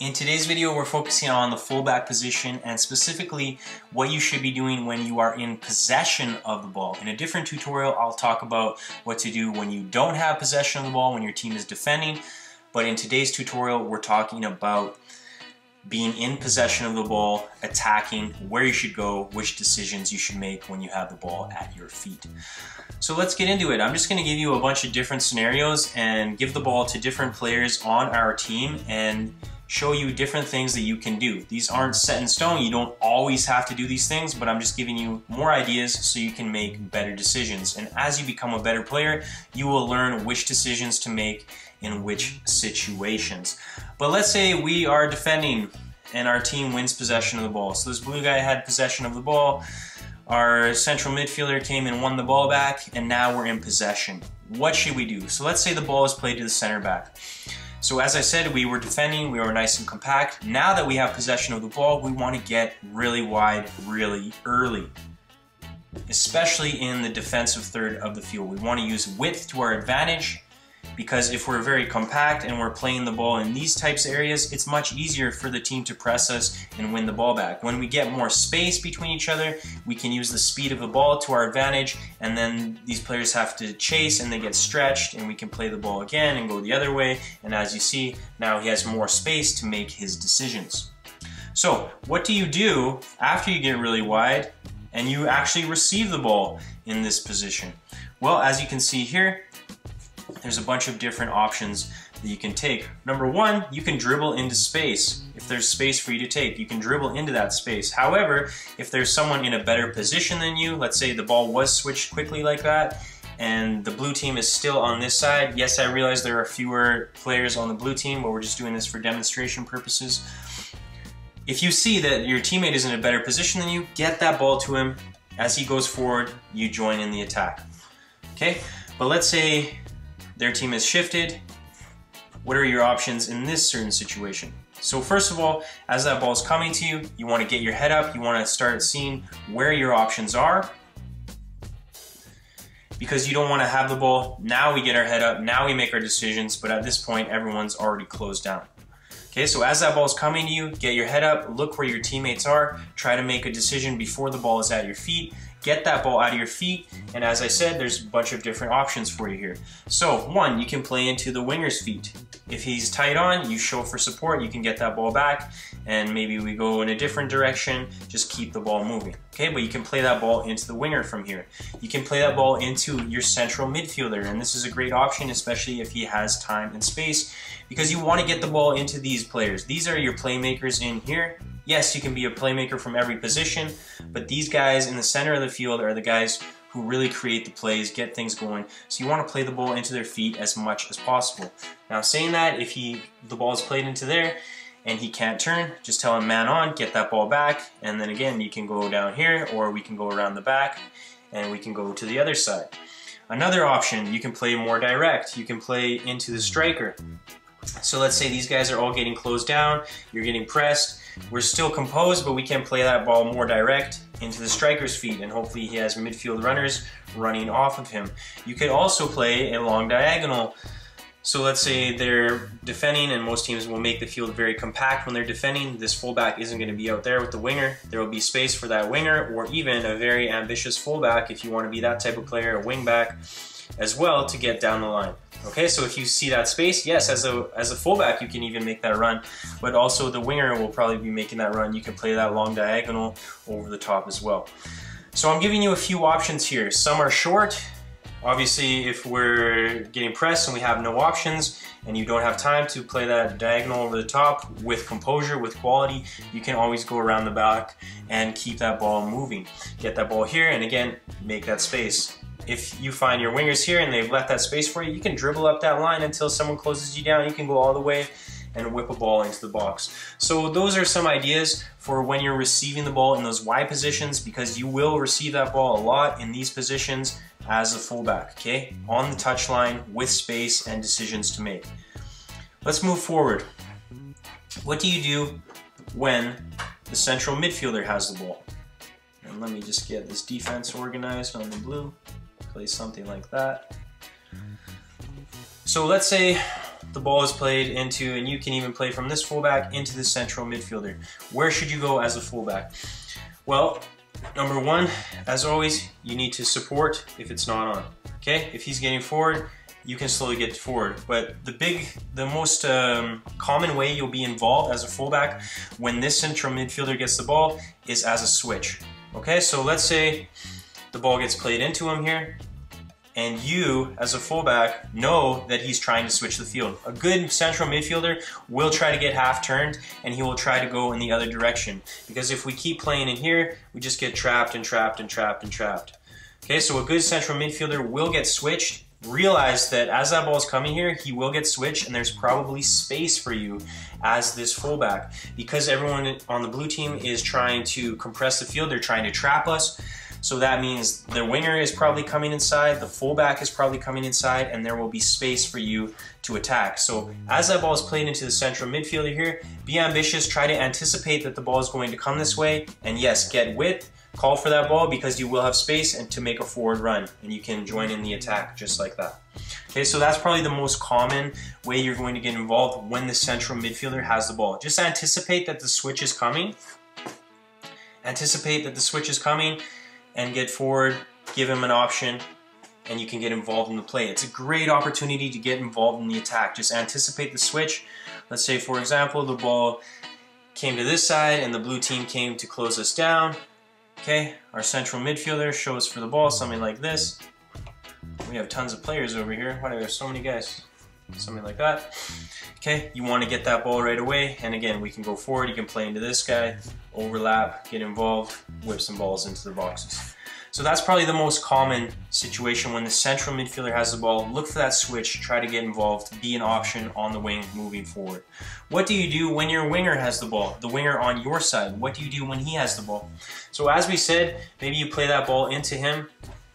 In today's video, we're focusing on the fullback position and specifically what you should be doing when you are in possession of the ball. In a different tutorial, I'll talk about what to do when you don't have possession of the ball, when your team is defending. But in today's tutorial, we're talking about being in possession of the ball, attacking, where you should go, which decisions you should make when you have the ball at your feet. So let's get into it. I'm just going to give you a bunch of different scenarios and give the ball to different players on our team and show you different things that you can do. These aren't set in stone. You don't always have to do these things, but I'm just giving you more ideas so you can make better decisions. And as you become a better player, you will learn which decisions to make in which situations. But let's say we are defending and our team wins possession of the ball. So this blue guy had possession of the ball. Our central midfielder came and won the ball back, and now we're in possession. What should we do? So let's say the ball is played to the center back. So as I said, we were defending, we were nice and compact. Now that we have possession of the ball, we want to get really wide really early, especially in the defensive third of the field. We want to use width to our advantage, because if we're very compact and we're playing the ball in these types of areas, it's much easier for the team to press us and win the ball back. When we get more space between each other, we can use the speed of the ball to our advantage, and then these players have to chase and they get stretched, and we can play the ball again and go the other way. And as you see, now he has more space to make his decisions. So what do you do after you get really wide and you actually receive the ball in this position? Well, as you can see here, there's a bunch of different options that you can take. Number one, you can dribble into space. If there's space for you to take, you can dribble into that space. However, if there's someone in a better position than you, let's say the ball was switched quickly like that, and the blue team is still on this side. Yes, I realize there are fewer players on the blue team, but we're just doing this for demonstration purposes. If you see that your teammate is in a better position than you, get that ball to him. As he goes forward, you join in the attack. Okay, but let's say their team is shifted. What are your options in this certain situation? So first of all, as that ball is coming to you, you want to get your head up. You want to start seeing where your options are, because you don't want to have the ball. Now we get our head up, now we make our decisions, but at this point, everyone's already closed down. Okay, so as that ball is coming to you, get your head up, look where your teammates are, try to make a decision before the ball is at your feet. Get that ball out of your feet, and as I said, there's a bunch of different options for you here. So one, you can play into the winger's feet. If he's tight on, you show for support, you can get that ball back, and maybe we go in a different direction, just keep the ball moving. Okay, but you can play that ball into the winger from here. You can play that ball into your central midfielder, and this is a great option, especially if he has time and space, because you want to get the ball into these players. These are your playmakers in here. Yes, you can be a playmaker from every position, but these guys in the center of the field are the guys who really create the plays, get things going. So you want to play the ball into their feet as much as possible. Now saying that, if the ball is played into there and he can't turn, just tell him man on, get that ball back, and then again you can go down here, or we can go around the back and we can go to the other side. Another option, you can play more direct. You can play into the striker. So let's say these guys are all getting closed down, you're getting pressed, we're still composed, but we can play that ball more direct into the striker's feet, and hopefully he has midfield runners running off of him. You could also play a long diagonal. So let's say they're defending, and most teams will make the field very compact when they're defending. This fullback isn't going to be out there with the winger. There will be space for that winger, or even a very ambitious fullback if you want to be that type of player, a wingback as well, to get down the line. Okay, so if you see that space, yes, as a fullback you can even make that run, but also the winger will probably be making that run. You can play that long diagonal over the top as well. So I'm giving you a few options here. Some are short. Obviously, if we're getting pressed and we have no options and you don't have time to play that diagonal over the top with composure, with quality, you can always go around the back and keep that ball moving. Get that ball here, and again, make that space. If you find your wingers here and they've left that space for you, you can dribble up that line until someone closes you down. You can go all the way and whip a ball into the box. So those are some ideas for when you're receiving the ball in those wide positions, because you will receive that ball a lot in these positions as a fullback, okay? On the touchline with space and decisions to make. Let's move forward. What do you do when the central midfielder has the ball? And let me just get this defense organized on the blue. Play something like that. So let's say the ball is played into, and you can even play from this fullback into the central midfielder. Where should you go as a fullback? Well, number one, as always, you need to support if it's not on. Okay, if he's getting forward, you can slowly get forward. But the most common way you'll be involved as a fullback when this central midfielder gets the ball is as a switch. Okay, so let's say the ball gets played into him here, and you, as a fullback, know that he's trying to switch the field. A good central midfielder will try to get half turned, and he will try to go in the other direction. Because if we keep playing in here, we just get trapped and trapped and trapped and trapped. Okay, so a good central midfielder will get switched. Realize that as that ball is coming here, he will get switched, and there's probably space for you as this fullback. Because everyone on the blue team is trying to compress the field, they're trying to trap us. So that means the winger is probably coming inside, the fullback is probably coming inside, and there will be space for you to attack. So as that ball is played into the central midfielder here, be ambitious, try to anticipate that the ball is going to come this way, and yes, get width, call for that ball because you will have space and to make a forward run, and you can join in the attack just like that. Okay, so that's probably the most common way you're going to get involved when the central midfielder has the ball. Just anticipate that the switch is coming. Anticipate that the switch is coming, and get forward, give him an option, and you can get involved in the play. It's a great opportunity to get involved in the attack. Just anticipate the switch. Let's say, for example, the ball came to this side and the blue team came to close us down. Okay, our central midfielder shows for the ball, something like this. We have tons of players over here. Why do we have so many guys? Something like that. Okay, you want to get that ball right away, and again, we can go forward, you can play into this guy, overlap, get involved, whip some balls into the boxes. So that's probably the most common situation when the central midfielder has the ball. Look for that switch, try to get involved, be an option on the wing moving forward. What do you do when your winger has the ball? The winger on your side, what do you do when he has the ball? So as we said, maybe you play that ball into him.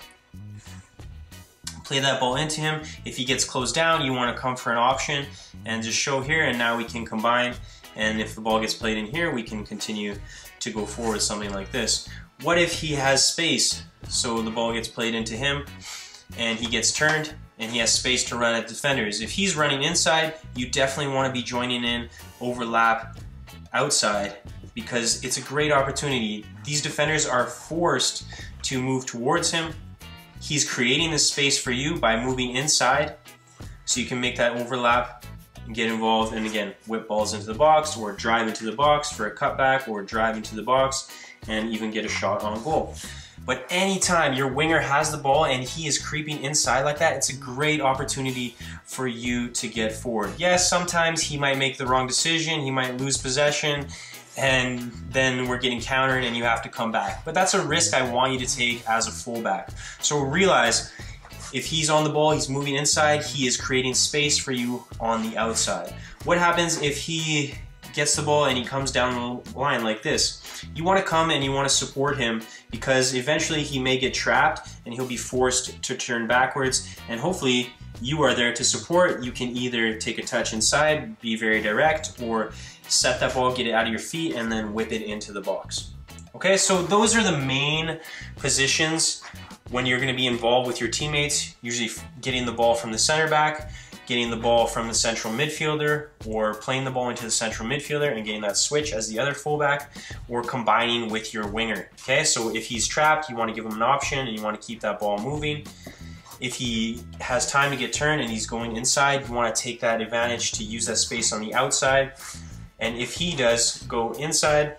If he gets closed down, you want to come for an option and just show here, and now we can combine, and if the ball gets played in here, we can continue to go forward, something like this. What if he has space? So the ball gets played into him and he gets turned and he has space to run at defenders. If he's running inside, you definitely want to be joining in, overlap outside, because it's a great opportunity. These defenders are forced to move towards him. He's creating this space for you by moving inside, so you can make that overlap and get involved, and again, whip balls into the box or drive into the box for a cutback, or drive into the box and even get a shot on goal. But anytime your winger has the ball and he is creeping inside like that, it's a great opportunity for you to get forward. Yes, sometimes he might make the wrong decision, he might lose possession, and then we're getting countered and you have to come back. But that's a risk I want you to take as a fullback. So realize, if he's on the ball, he's moving inside, he is creating space for you on the outside. What happens if he gets the ball and he comes down the line like this? You want to come and you want to support him, because eventually he may get trapped and he'll be forced to turn backwards, and hopefully you are there to support. You can either take a touch inside, be very direct, or set that ball, get it out of your feet, and then whip it into the box. Okay, so those are the main positions when you're going to be involved with your teammates, usually getting the ball from the center back, getting the ball from the central midfielder, or playing the ball into the central midfielder and getting that switch as the other fullback, or combining with your winger. Okay, so if he's trapped, you want to give him an option and you want to keep that ball moving. If he has time to get turned and he's going inside, you want to take that advantage to use that space on the outside. And if he does go inside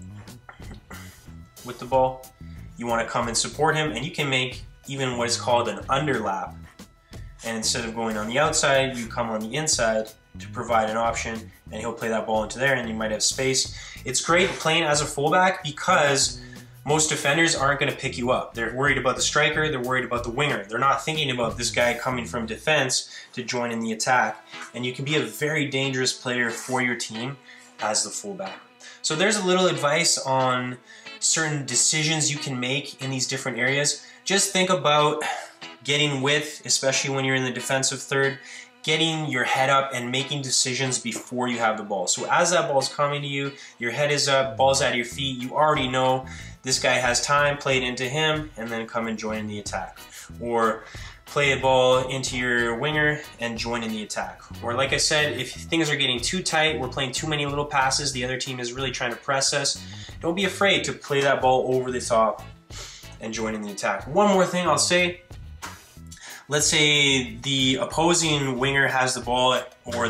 with the ball, you want to come and support him, and you can make even what is called an underlap. And instead of going on the outside, you come on the inside to provide an option, and he'll play that ball into there, and you might have space. It's great playing as a fullback because most defenders aren't going to pick you up. They're worried about the striker, they're worried about the winger. They're not thinking about this guy coming from defense to join in the attack. And you can be a very dangerous player for your team as the fullback. So there's a little advice on certain decisions you can make in these different areas. Just think about getting width, especially when you're in the defensive third, getting your head up and making decisions before you have the ball. So as that ball's coming to you, your head is up, ball's out of your feet, you already know this guy has time, play it into him, and then come and join in the attack. Or play a ball into your winger and join in the attack. Or like I said, if things are getting too tight, we're playing too many little passes, the other team is really trying to press us, don't be afraid to play that ball over the top and join in the attack. One more thing I'll say, let's say the opposing winger has the ball, or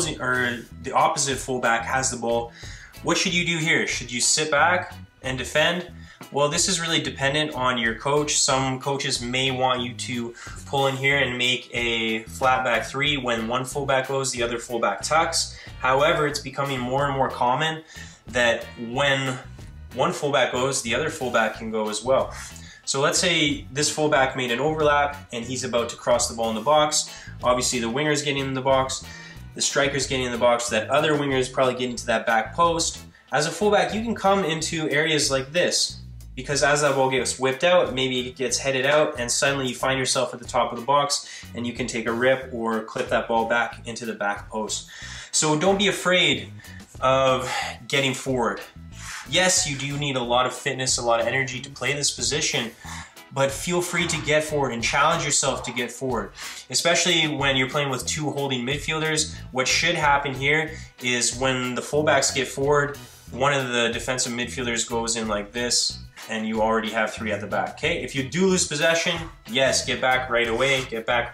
the opposite fullback has the ball. What should you do here? Should you sit back and defend? Well, this is really dependent on your coach. Some coaches may want you to pull in here and make a flat back three when one fullback goes, the other fullback tucks. However, it's becoming more and more common that when one fullback goes, the other fullback can go as well. So let's say this fullback made an overlap and he's about to cross the ball in the box. Obviously the winger's getting in the box, the striker's getting in the box, that other winger is probably getting to that back post. As a fullback, you can come into areas like this, because as that ball gets whipped out, maybe it gets headed out and suddenly you find yourself at the top of the box and you can take a rip or clip that ball back into the back post. So don't be afraid of getting forward. Yes, you do need a lot of fitness, a lot of energy to play this position, but feel free to get forward and challenge yourself to get forward. Especially when you're playing with two holding midfielders, what should happen here is when the fullbacks get forward, one of the defensive midfielders goes in like this, and you already have three at the back, okay? If you do lose possession, yes, get back right away,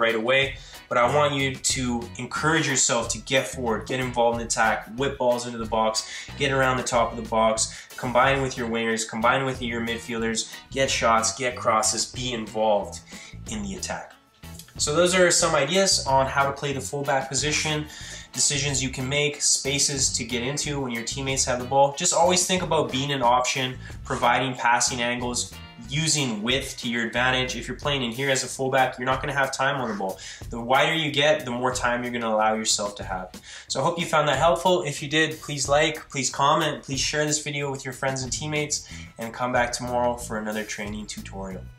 but I want you to encourage yourself to get forward, get involved in attack, whip balls into the box, get around the top of the box, combine with your wingers, combine with your midfielders, get shots, get crosses, be involved in the attack. So those are some ideas on how to play the fullback position, decisions you can make, spaces to get into when your teammates have the ball. Just always think about being an option, providing passing angles, using width to your advantage. If you're playing in here as a fullback, you're not going to have time on the ball. The wider you get, the more time you're going to allow yourself to have. So I hope you found that helpful. If you did, please like, please comment, please share this video with your friends and teammates, and come back tomorrow for another training tutorial.